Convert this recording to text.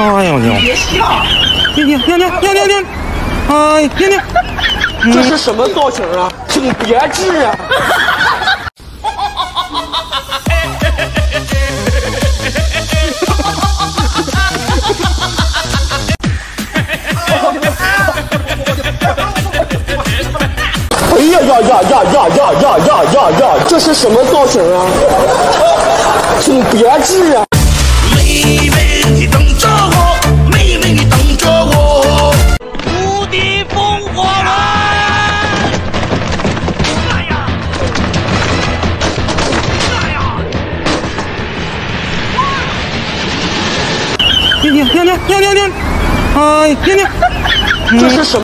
哎呦我娘！ 别笑！ 停！哎，停！ 这是什么造型啊？请别治啊！哎呀呀！这是什么造型啊？请别治啊！ 妹妹你等着我，妹妹你等着我，无敌风火轮！ 停！哎，停！ 这是什么？